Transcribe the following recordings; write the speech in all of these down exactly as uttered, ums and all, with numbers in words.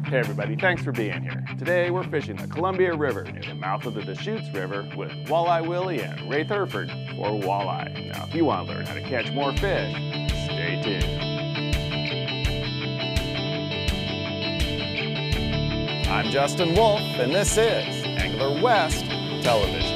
Hey everybody, thanks for being here. Today we're fishing the Columbia River near the mouth of the Deschutes River with Walleye Willie and Raith Heryford for walleye. Now if you want to learn how to catch more fish, stay tuned. I'm Justin Wolf and this is Angler West Television.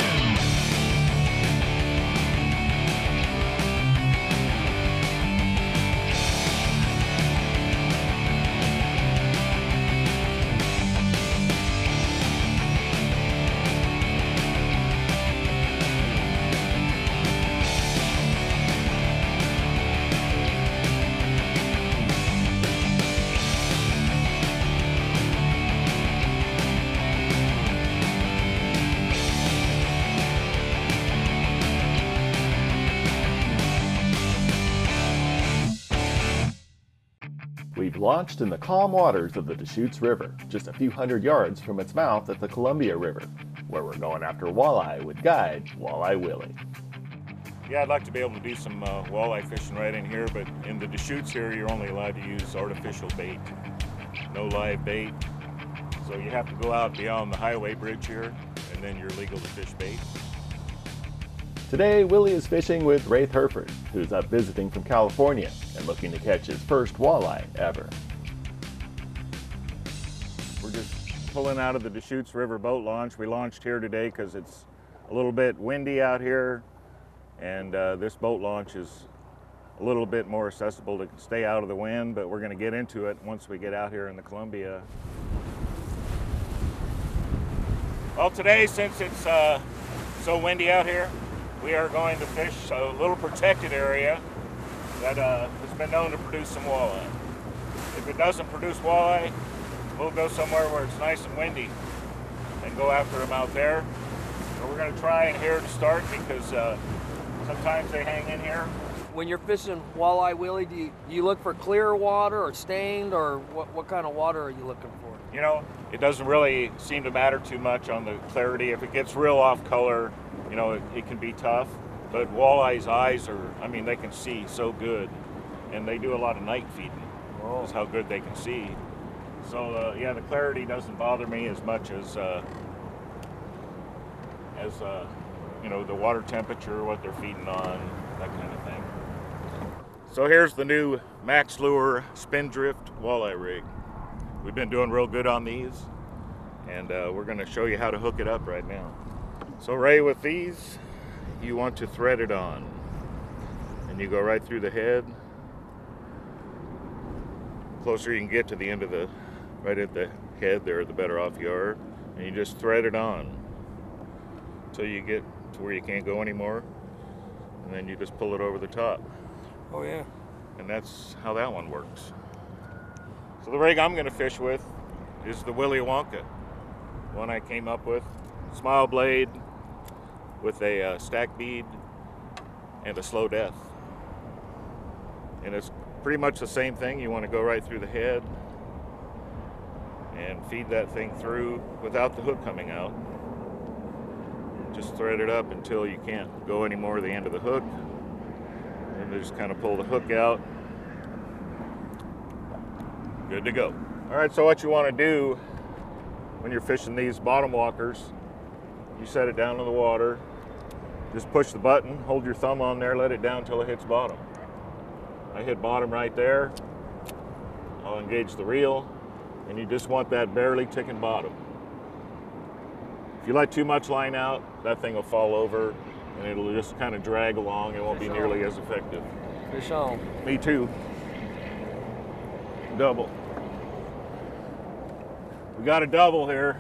We've launched in the calm waters of the Deschutes River, just a few hundred yards from its mouth at the Columbia River, where we're going after walleye with guide Walleye Willie. Yeah, I'd like to be able to do some uh, walleye fishing right in here, but in the Deschutes here, you're only allowed to use artificial bait, no live bait. So you have to go out beyond the highway bridge here, and then you're legal to fish bait. Today, Willie is fishing with Raith Heryford, who's up visiting from California and looking to catch his first walleye ever. We're just pulling out of the Deschutes River boat launch. We launched here today because it's a little bit windy out here, and uh, this boat launch is a little bit more accessible to stay out of the wind, but we're going to get into it once we get out here in the Columbia. Well, today, since it's uh, so windy out here, we are going to fish a little protected area that uh, has been known to produce some walleye. If it doesn't produce walleye, we'll go somewhere where it's nice and windy and go after them out there. So we're going to try in here to start because uh, sometimes they hang in here. When you're fishing walleye, Willie, do you, do you look for clear water or stained, or what, what kind of water are you looking for? You know, it doesn't really seem to matter too much on the clarity. If it gets real off color, you know, it, it can be tough, but walleye's eyes are, I mean, they can see so good, and they do a lot of night feeding. Oh. That's how good they can see. So, uh, yeah, the clarity doesn't bother me as much as, uh, as uh, you know, the water temperature, what they're feeding on, that kind of thing. So here's the new Mack lure Spindrift Walleye rig. We've been doing real good on these, and uh, we're going to show you how to hook it up right now. So Ray, with these, you want to thread it on, and you go right through the head. The closer you can get to the end of the, right at the head there, the better off you are, and you just thread it on until you get to where you can't go anymore, and then you just pull it over the top. Oh yeah. And that's how that one works. So the rig I'm going to fish with is the Willie Wonka, one I came up with. Smile blade with a uh, stack bead and a slow death. And it's pretty much the same thing. You want to go right through the head and feed that thing through without the hook coming out. Just thread it up until you can't go any more to the end of the hook. And just kind of pull the hook out. Good to go. All right, so what you want to do when you're fishing these bottom walkers, you set it down in the water, just push the button, hold your thumb on there, let it down until it hits bottom. I hit bottom right there. I'll engage the reel, and you just want that barely ticking bottom. If you let too much line out, that thing will fall over, and it'll just kind of drag along. It won't be nearly as effective. Fish on. Me too. Double. We got a double here.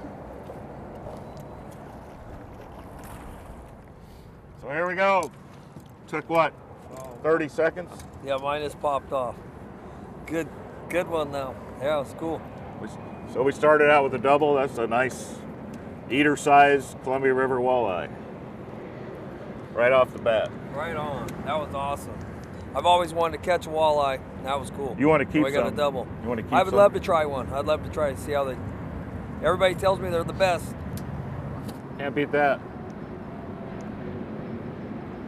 So here we go. Took what, thirty seconds? Yeah, mine just popped off. Good, good one now. Yeah, it's cool. So we started out with a double. That's a nice eater size Columbia River walleye. Right off the bat. Right on. That was awesome. I've always wanted to catch a walleye. That was cool. You want to keep so I got some? a double. You want to keep I would some? love to try one. I'd love to try to see how they. Everybody tells me they're the best. Can't beat that.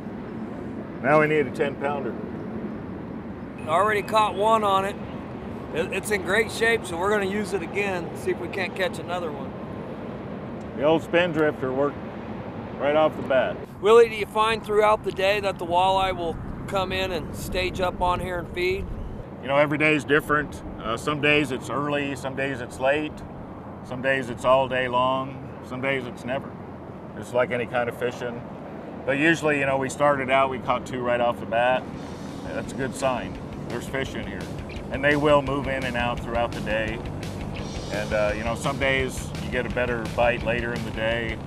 Now we need a ten pounder. I already caught one on it. It, it's in great shape, so we're going to use it again, see if we can't catch another one. The old Spindrifter worked right off the bat. Willie, do you find throughout the day that the walleye will come in and stage up on here and feed? You know, every day is different. Uh, some days it's early, some days it's late, some days it's all day long, some days it's never. It's like any kind of fishing. But usually, you know, we started out, we caught two right off the bat. That's a good sign. There's fish in here. And they will move in and out throughout the day. And, uh, you know, some days you get a better bite later in the day.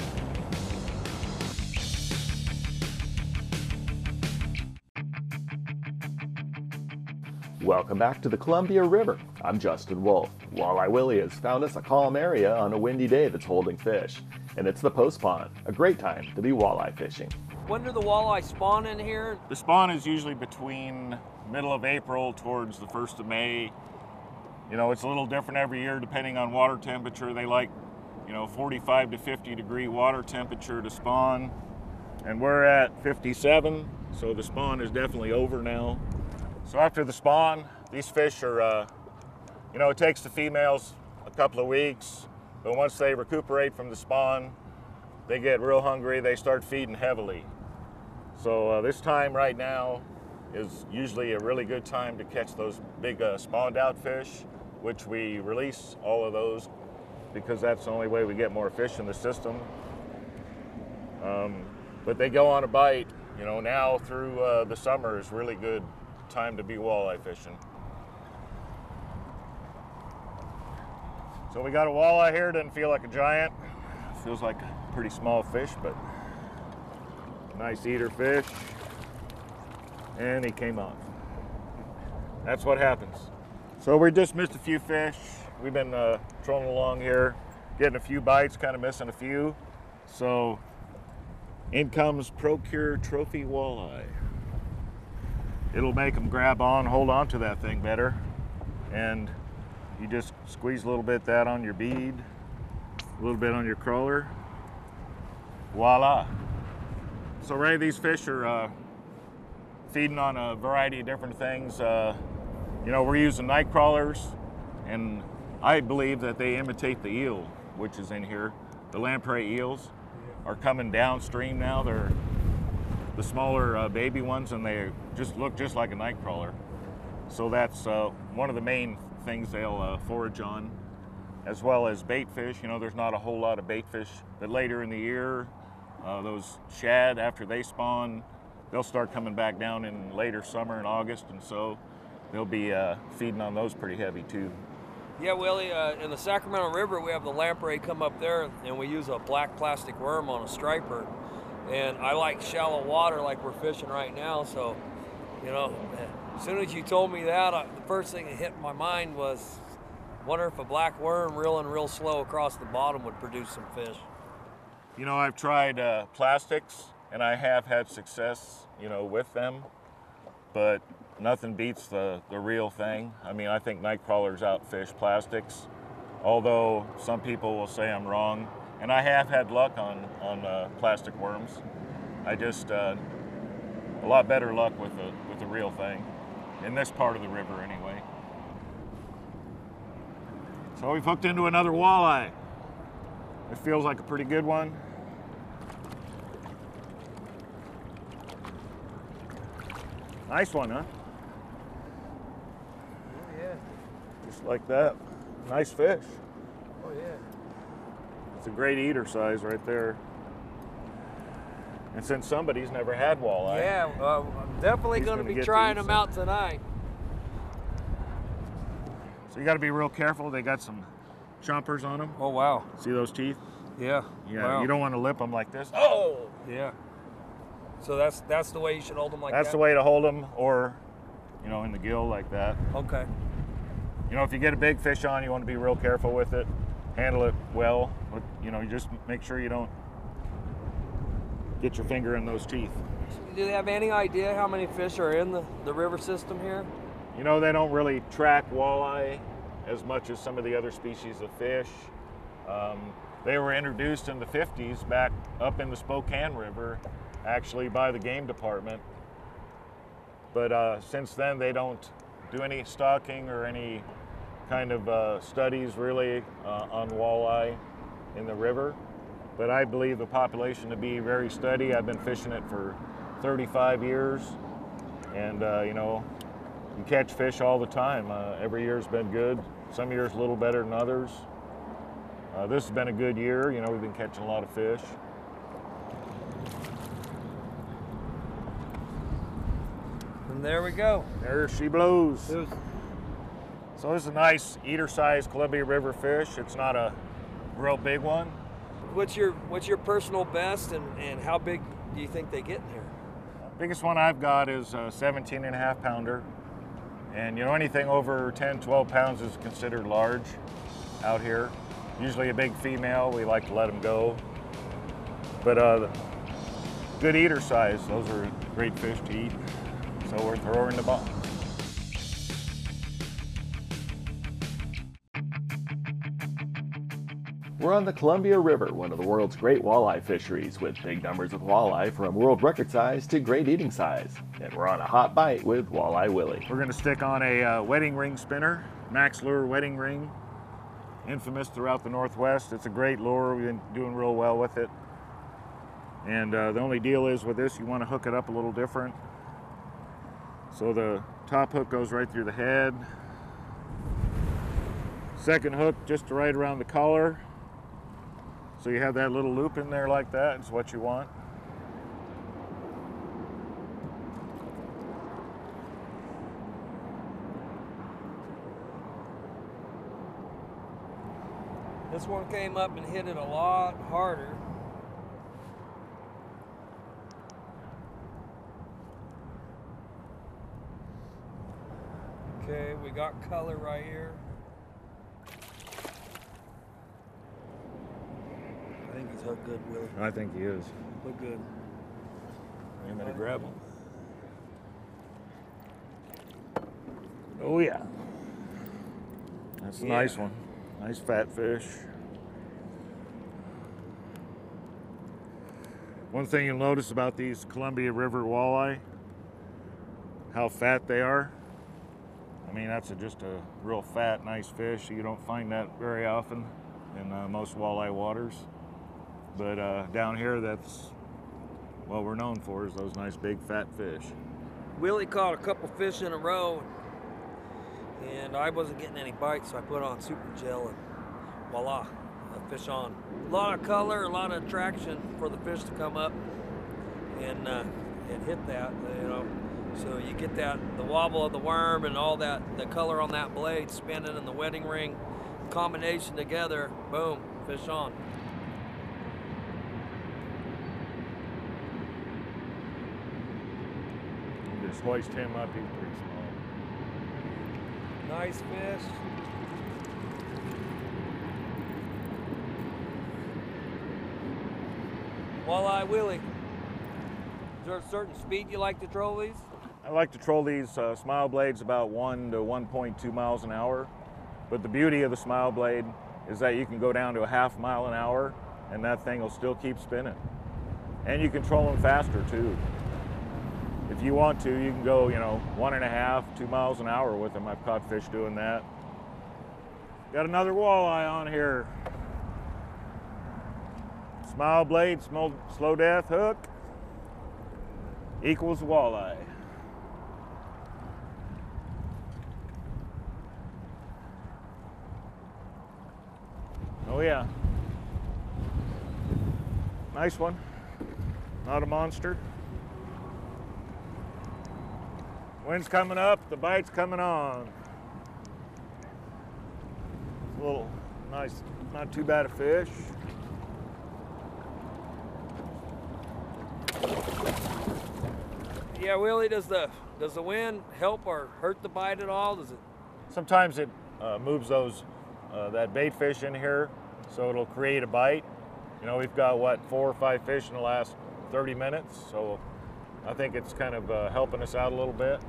Welcome back to the Columbia River. I'm Justin Wolf. Walleye Willie has found us a calm area on a windy day that's holding fish. And it's the post pond, a great time to be walleye fishing. When do the walleye spawn in here? The spawn is usually between middle of April towards the first of May. You know, it's a little different every year depending on water temperature. They like, you know, forty-five to fifty degree water temperature to spawn. And we're at fifty-seven, so the spawn is definitely over now. So after the spawn, these fish are, uh, you know, it takes the females a couple of weeks, but once they recuperate from the spawn, they get real hungry, they start feeding heavily. So uh, this time right now is usually a really good time to catch those big uh, spawned out fish, which we release all of those because that's the only way we get more fish in the system. Um, but they go on a bite, you know, now through uh, the summer is really good time to be walleye fishing. So we got a walleye here, doesn't feel like a giant. Feels like a pretty small fish, but nice eater fish. And he came off. That's what happens. So we just missed a few fish. We've been uh, trolling along here, getting a few bites, kind of missing a few. So in comes Procure Trophy Walleye. It'll make them grab on, hold on to that thing better. And you just squeeze a little bit of that on your bead, a little bit on your crawler. Voila. So Ray, these fish are uh, feeding on a variety of different things. Uh, you know, we're using night crawlers, and I believe that they imitate the eel, which is in here. The lamprey eels are coming downstream now. They're the smaller uh, baby ones, and they just look just like a night crawler. So that's uh, one of the main things they'll uh, forage on, as well as bait fish. You know, there's not a whole lot of bait fish, but later in the year, uh, those shad, after they spawn, they'll start coming back down in later summer in August, and so they'll be uh, feeding on those pretty heavy too. Yeah, Willie, uh, in the Sacramento River, we have the lamprey come up there, and we use a black plastic worm on a striper. And I like shallow water like we're fishing right now, so, you know, as soon as you told me that, I, the first thing that hit my mind was, wonder if a black worm reeling real slow across the bottom would produce some fish. You know, I've tried uh, plastics, and I have had success, you know, with them, but nothing beats the, the real thing. I mean, I think night crawlers outfish plastics, although some people will say I'm wrong. And I have had luck on, on uh, plastic worms. I just, uh, a lot better luck with the, with the real thing, in this part of the river anyway. So we've hooked into another walleye. It feels like a pretty good one. Nice one, huh? Oh, yeah. Just like that. Nice fish. Oh, yeah. It's a great eater size right there. And since somebody's never had walleye, yeah, uh, I'm definitely going to be trying them out tonight. So you got to be real careful. They got some chompers on them. Oh, wow. See those teeth? Yeah. Yeah. Wow. You don't want to lip them like this. Oh. Yeah. So that's that's the way you should hold them like That's that? the way to hold them, or, you know, in the gill like that. Okay. You know, if you get a big fish on, you want to be real careful with it. Handle it well, but, you know, you just make sure you don't get your finger in those teeth. Do they have any idea how many fish are in the, the river system here? You know, they don't really track walleye as much as some of the other species of fish. Um, they were introduced in the fifties back up in the Spokane River, actually by the game department. But uh, since then, they don't do any stocking or any kind of uh, studies really uh, on walleye in the river, but I believe the population to be very steady. I've been fishing it for thirty-five years, and uh, you know, you catch fish all the time. Uh, every year's been good. Some years a little better than others. Uh, this has been a good year. You know, we've been catching a lot of fish. And there we go. There she blows. It was, So this is a nice eater-sized Columbia River fish. It's not a real big one. what's your what's your personal best, and, and how big do you think they get in here? Biggest one I've got is a seventeen and a half pounder. And you know, anything over ten, twelve pounds is considered large out here. Usually a big female, we like to let them go. But uh, good eater size, those are great fish to eat. So we're throwing the box. We're on the Columbia River, one of the world's great walleye fisheries, with big numbers of walleye from world record size to great eating size. And we're on a hot bite with Walleye Willie. We're gonna stick on a uh, wedding ring spinner, Mack's lure wedding ring, infamous throughout the Northwest. It's a great lure, we've been doing real well with it. And uh, the only deal is with this, you wanna hook it up a little different. So the top hook goes right through the head. Second hook just right around the collar. So you have that little loop in there like that, is what you want. This one came up and hit it a lot harder. Okay, we got color right here. I think he's hooked good, Willie. I think he is. Look good. I'm gonna grab him. Oh yeah. That's a Yeah. nice one. Nice fat fish. One thing you'll notice about these Columbia River walleye, how fat they are. I mean, that's a, just a real fat, nice fish. You don't find that very often in uh, most walleye waters. But uh, down here, that's what we're known for, is those nice big fat fish. Willie caught a couple fish in a row, and I wasn't getting any bites, so I put on super gel, and voila, a fish on. A lot of color, a lot of attraction for the fish to come up and uh, and hit that, you know. So you get that, the wobble of the worm and all that, the color on that blade spinning in the wedding ring, combination together, boom, fish on. You just hoist him up, he's pretty small. Nice fish. Walleye Willie. Is there a certain speed you like to troll these? I like to troll these uh, smile blades about one to one point two miles an hour. But the beauty of the smile blade is that you can go down to a half mile an hour and that thing will still keep spinning. And you can troll them faster too. If you want to, you can go, you know, one and a half, two miles an hour with them. I've caught fish doing that. Got another walleye on here. Smile blade, slow, slow death hook equals walleye. Oh yeah. Nice one. Not a monster. Wind's coming up, the bite's coming on. It's a little nice, not too bad a fish. Yeah, Willie, does the does the wind help or hurt the bite at all? Does it? Sometimes it uh, moves those uh, that bait fish in here, so it'll create a bite. You know, we've got what, four or five fish in the last thirty minutes, so I think it's kind of uh, helping us out a little bit.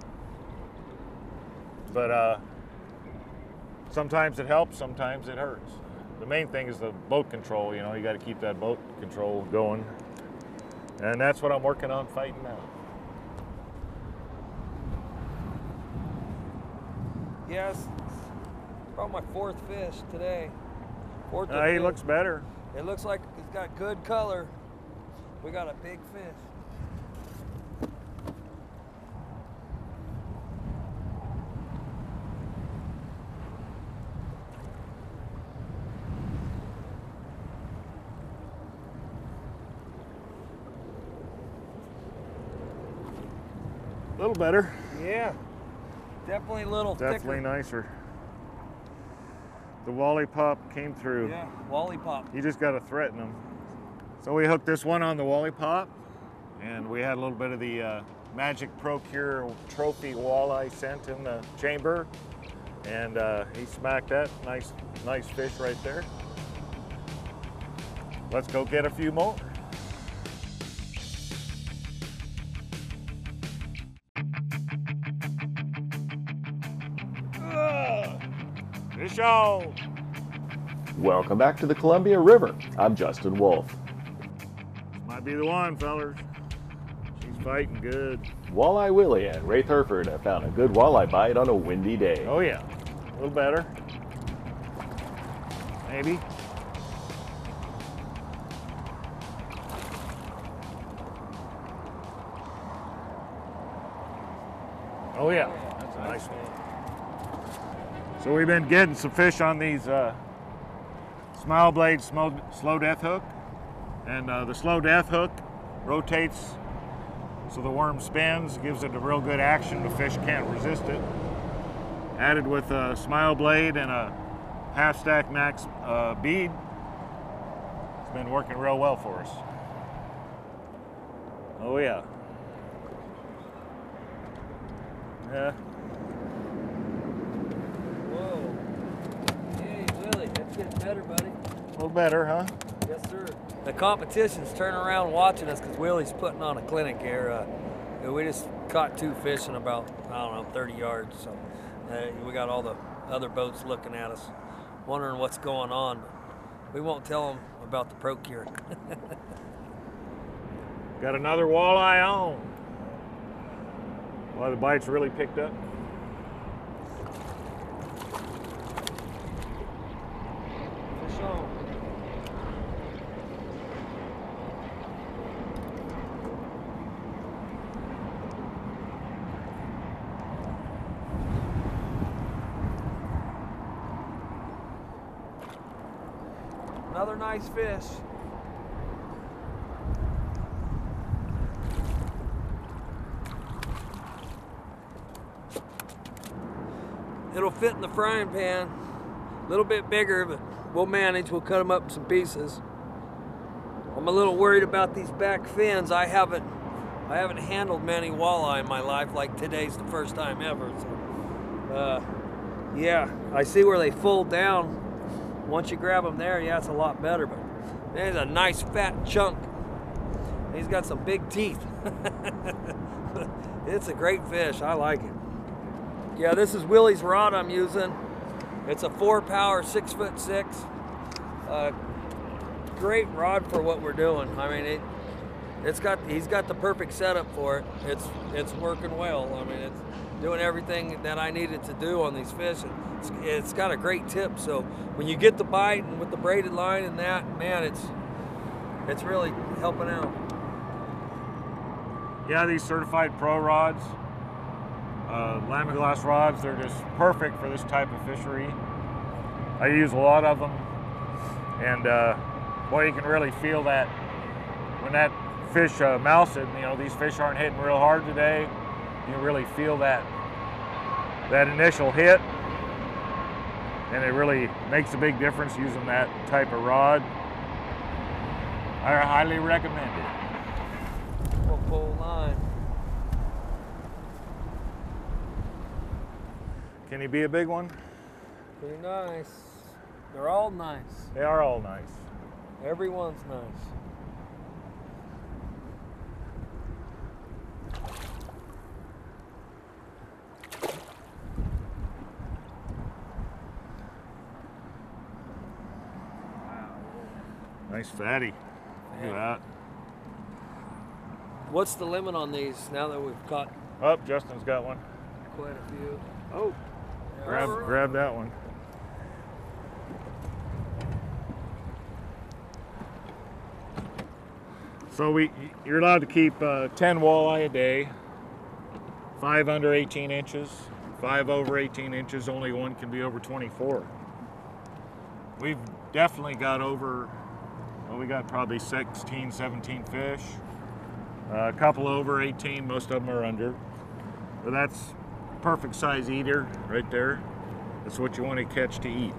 But uh, sometimes it helps, sometimes it hurts. The main thing is the boat control. You know, you got to keep that boat control going, and that's what I'm working on fighting now. Yes. Probably my fourth fish today. Fourth Uh, he fifth. looks better. It looks like it's got good color. We got a big fish. A little better. Yeah, definitely a little Definitely thicker. nicer. The Wally pop came through. Yeah, Wally pop. You just got to threaten them. So we hooked this one on the Wally pop, and we had a little bit of the uh, Magic Procure Trophy Walleye scent in the chamber, and uh, he smacked that. Nice, nice fish right there. Let's go get a few more. Fish on! Welcome back to the Columbia River. I'm Justin Wolf. This might be the one, fellers. She's fighting good. Walleye Willie and Raith Heryford have found a good walleye bite on a windy day. Oh yeah, a little better. Maybe. Oh yeah, that's a nice one. So we've been getting some fish on these uh, smile blade slow, slow death hook, and uh, the slow death hook rotates so the worm spins, gives it a real good action. The fish can't resist it. Added with a smile blade and a half stack Mack uh, bead, it's been working real well for us. Oh yeah. Yeah. Whoa. Hey, Willie, that's getting better, buddy. A little better, huh? Yes, sir. The competition's turning around watching us because Willie's putting on a clinic here. Uh, we just caught two fish in about, I don't know, thirty yards. So uh, we got all the other boats looking at us, wondering what's going on. But we won't tell them about the Procure. Got another walleye on. Well, the bites really picked up. Fish on. Another nice fish. It'll fit in the frying pan. A little bit bigger, but we'll manage. We'll cut them up in some pieces. I'm a little worried about these back fins. I haven't, I haven't handled many walleye in my life. Like today's the first time ever. So, uh, yeah, I see where they fold down. Once you grab them there, yeah, it's a lot better. But there's a nice fat chunk. He's got some big teeth. It's a great fish. I like it. Yeah, this is Willie's rod I'm using. It's a four power, six foot six. Uh, great rod for what we're doing. I mean, it, it's got he's got the perfect setup for it. It's it's working well. I mean, it's doing everything that I needed to do on these fish. It's, it's got a great tip. So when you get the bite and with the braided line and that, man, it's it's really helping out. Yeah, these certified pro rods, uh, Lamiglas rods, they're just perfect for this type of fishery. I use a lot of them, and uh, boy, you can really feel that when that fish uh, mouths it. You know, these fish aren't hitting real hard today. You can really feel that that initial hit, and it really makes a big difference using that type of rod. I highly recommend it. We'll pull line. Can he be a big one? Pretty nice. They're all nice. They are all nice. Everyone's nice. Nice fatty. Look at that. What's the limit on these now that we've caught Oh, Justin's got one. quite a few? Oh, Grab, all right. grab that one. So we, you're allowed to keep uh, ten walleye a day, five under eighteen inches, five over eighteen inches, only one can be over twenty-four. We've definitely got over, well, we got probably sixteen, seventeen fish, uh, a couple over eighteen, most of them are under. But that's perfect size eater right there. That's what you want to catch to eat.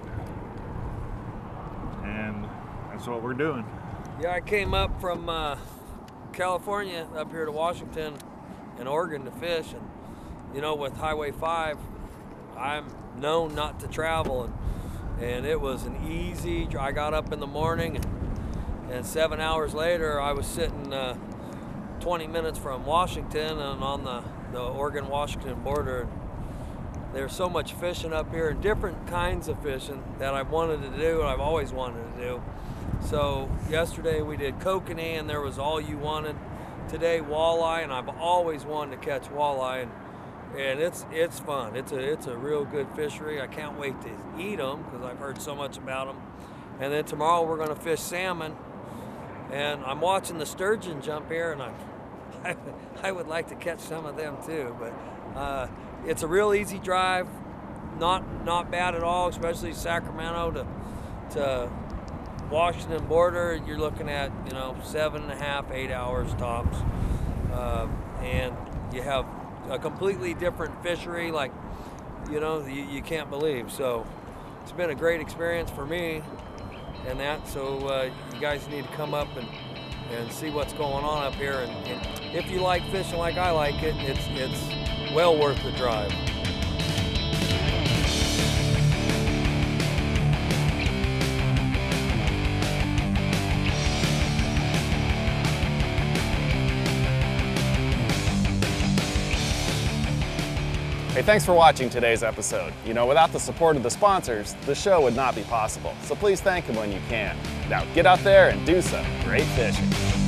And that's what we're doing. Yeah, I came up from uh, California up here to Washington and Oregon to fish, and you know, with Highway five, I'm known not to travel, and, and it was an easy. I got up in the morning, and, and seven hours later, I was sitting uh, twenty minutes from Washington and on the, the Oregon-Washington border. There's so much fishing up here, and different kinds of fishing that I've wanted to do and I've always wanted to do. So yesterday we did kokanee, and there was all you wanted. Today walleye, and I've always wanted to catch walleye, and, and it's it's fun. It's a it's a real good fishery. I can't wait to eat them because I've heard so much about them. And then tomorrow we're going to fish salmon, and I'm watching the sturgeon jump here, and I'm, I I would like to catch some of them too. But uh, it's a real easy drive, not not bad at all, especially Sacramento to to Washington border. You're looking at, you know, seven and a half, eight hours tops, uh, and you have a completely different fishery, like, you know, you, you can't believe. So it's been a great experience for me, and that. So uh, you guys need to come up and and see what's going on up here. And, and if you like fishing like I like it, it's it's well worth the drive. Hey, thanks for watching today's episode. You know, without the support of the sponsors, the show would not be possible. So please thank them when you can. Now get out there and do some great fishing.